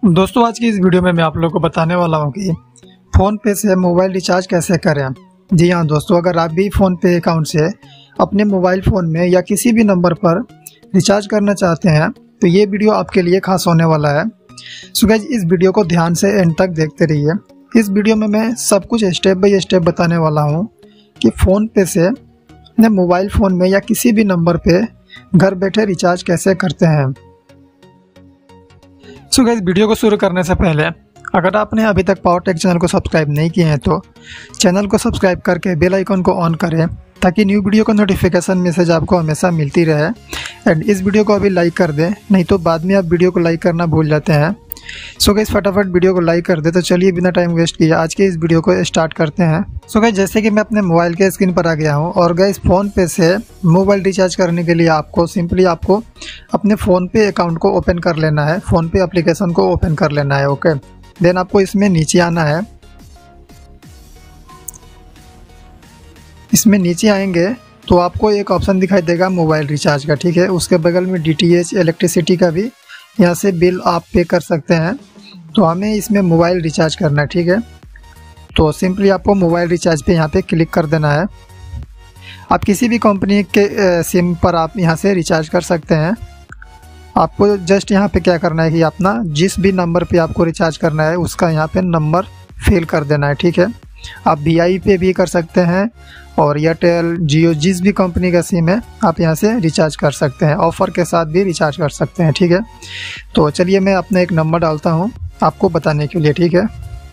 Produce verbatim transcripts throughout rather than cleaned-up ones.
दोस्तों आज की इस वीडियो में मैं आप लोगों को बताने वाला हूं कि फ़ोन पे से मोबाइल रिचार्ज कैसे करें। जी हां दोस्तों, अगर आप भी फ़ोन पे अकाउंट से अपने मोबाइल फ़ोन में या किसी भी नंबर पर रिचार्ज करना चाहते हैं तो ये वीडियो आपके लिए खास होने वाला है। सो गाइस, इस वीडियो को ध्यान से एंड तक देखते रहिए। इस वीडियो में मैं सब कुछ स्टेप बाय स्टेप बताने वाला हूँ कि फ़ोन पे से अपने मोबाइल फ़ोन में या किसी भी नंबर पे घर बैठे रिचार्ज कैसे करते हैं। सो गाइस, वीडियो को शुरू करने से पहले अगर आपने अभी तक पावर टेक चैनल को सब्सक्राइब नहीं किए हैं तो चैनल को सब्सक्राइब करके बेल आइकन को ऑन करें ताकि न्यू वीडियो का नोटिफिकेशन मैसेज आपको हमेशा मिलती रहे। एंड इस वीडियो को अभी लाइक कर दें, नहीं तो बाद में आप वीडियो को लाइक करना भूल जाते हैं। सो गाइस, फटाफट वीडियो को लाइक कर दे। तो चलिए बिना टाइम वेस्ट किए आज के इस वीडियो को स्टार्ट करते हैं। सो गाइस, जैसे कि मैं अपने मोबाइल के स्क्रीन पर आ गया हूं और गाइस फ़ोन पे से मोबाइल रिचार्ज करने के लिए आपको सिंपली आपको अपने फ़ोन पे अकाउंट को ओपन कर लेना है, फ़ोन पे एप्लीकेशन को ओपन कर लेना है। ओके, देन आपको इसमें नीचे आना है। इसमें नीचे आएंगे तो आपको एक ऑप्शन दिखाई देगा मोबाइल रिचार्ज का, ठीक है। उसके बगल में डी टी एच इलेक्ट्रिसिटी का भी यहाँ से बिल आप पे कर सकते हैं। तो हमें इसमें मोबाइल रिचार्ज करना है, ठीक है। तो सिंपली आपको मोबाइल रिचार्ज पे यहाँ पे क्लिक कर देना है। आप किसी भी कंपनी के सिम पर आप यहाँ से रिचार्ज कर सकते हैं। आपको जस्ट यहाँ पे क्या करना है कि अपना जिस भी नंबर पे आपको रिचार्ज करना है उसका यहाँ पे नंबर फिल कर देना है, ठीक है। आप वी आई पे भी कर सकते हैं और एयरटेल, जियो, जिस भी कंपनी का सिम है आप यहाँ से रिचार्ज कर सकते हैं। ऑफ़र के साथ भी रिचार्ज कर सकते हैं, ठीक है। तो चलिए मैं अपना एक नंबर डालता हूँ आपको बताने के लिए, ठीक है।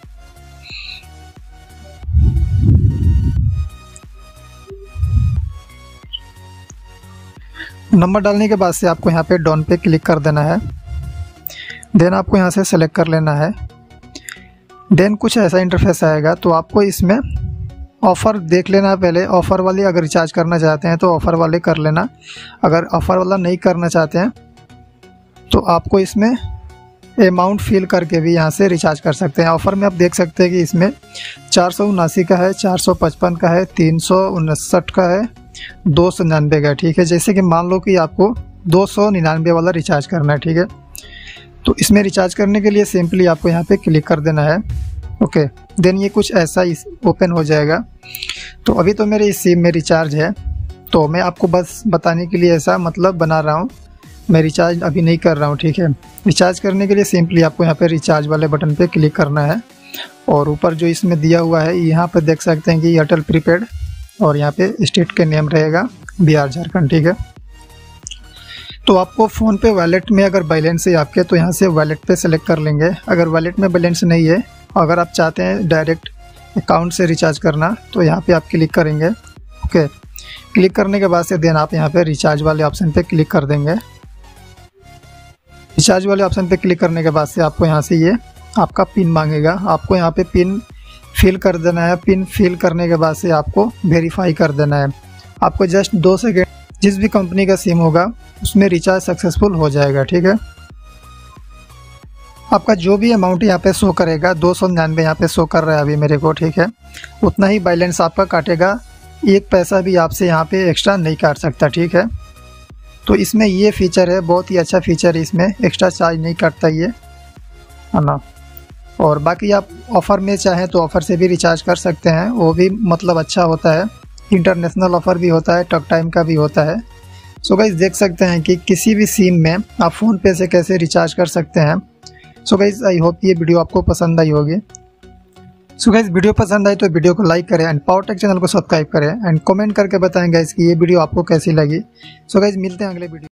नंबर डालने के बाद से आपको यहाँ पे डन पे क्लिक कर देना है। देन आपको यहाँ से सेलेक्ट कर लेना है। देन कुछ ऐसा इंटरफेस आएगा तो आपको इसमें ऑफ़र देख लेना पहले। ऑफ़र वाले अगर रिचार्ज करना चाहते हैं तो ऑफ़र वाले कर लेना। अगर ऑफ़र वाला नहीं करना चाहते हैं तो आपको इसमें अमाउंट फिल करके भी यहाँ से रिचार्ज कर सकते हैं। ऑफ़र में आप देख सकते हैं कि इसमें चार सौ उनासी का है, चार सौ पचपन का है, तीन सौ उनसठ का है, दो सौ निन्यानवे का है, ठीक है। जैसे कि मान लो कि आपको दो सौ निन्यानवे वाला रिचार्ज करना है, ठीक है। तो इसमें रिचार्ज करने के लिए सिंपली आपको यहाँ पे क्लिक कर देना है। ओके, देन ये कुछ ऐसा इस ओपन हो जाएगा। तो अभी तो मेरे इस सिम में रिचार्ज है तो मैं आपको बस बताने के लिए ऐसा मतलब बना रहा हूँ। मैं रिचार्ज अभी नहीं कर रहा हूँ, ठीक है। रिचार्ज करने के लिए सिंपली आपको यहाँ पे रिचार्ज वाले बटन पे क्लिक करना है और ऊपर जो इसमें दिया हुआ है यहाँ पे देख सकते हैं कि एयरटेल प्रीपेड और यहाँ पे स्टेट के नेम रहेगा बिहार झारखंड, ठीक है। तो आपको फ़ोन पे वॉलेट में अगर बैलेंस है आपके तो यहाँ से वॉलेट पे सेलेक्ट कर लेंगे। अगर वॉलेट में बैलेंस नहीं है, अगर आप चाहते हैं डायरेक्ट अकाउंट से रिचार्ज करना तो यहाँ पे आप क्लिक करेंगे। ओके, क्लिक करने के बाद से देन आप यहाँ पे रिचार्ज वाले ऑप्शन पे क्लिक कर देंगे। रिचार्ज वाले ऑप्शन पे क्लिक करने के बाद से आपको यहाँ से ये आपका पिन मांगेगा। आपको यहाँ पे पिन फिल कर देना है। पिन फिल करने के बाद से आपको वेरीफाई कर देना है। आपको जस्ट दो सेकेंड, जिस भी कंपनी का सिम होगा उसमें रिचार्ज सक्सेसफुल हो जाएगा, ठीक है। आपका जो भी अमाउंट यहाँ पे शो करेगा, दो सौ निन्यानवे यहाँ पे शो कर रहा है अभी मेरे को, ठीक है। उतना ही बैलेंस आपका काटेगा। एक पैसा भी आपसे यहाँ पे एक्स्ट्रा नहीं काट सकता, ठीक है। तो इसमें ये फीचर है, बहुत ही अच्छा फीचर है। इसमें एक्स्ट्रा चार्ज नहीं काटता ये, है ना। और बाकी आप ऑफ़र में चाहें तो ऑफ़र से भी रिचार्ज कर सकते हैं, वो भी मतलब अच्छा होता है। इंटरनेशनल ऑफ़र भी होता है, टॉक टाइम का भी होता है। सो गाइस, देख सकते हैं कि किसी भी सिम में आप फ़ोन पे से कैसे रिचार्ज कर सकते हैं। सो गाइस, आई होप ये वीडियो आपको पसंद आई होगी। सो गाइस, वीडियो पसंद आई तो वीडियो को लाइक करें एंड पावर टेक चैनल को सब्सक्राइब करें एंड कमेंट करके बताएं गाइस कि ये वीडियो आपको कैसी लगी। सो गाइस, मिलते हैं अगले वीडियो।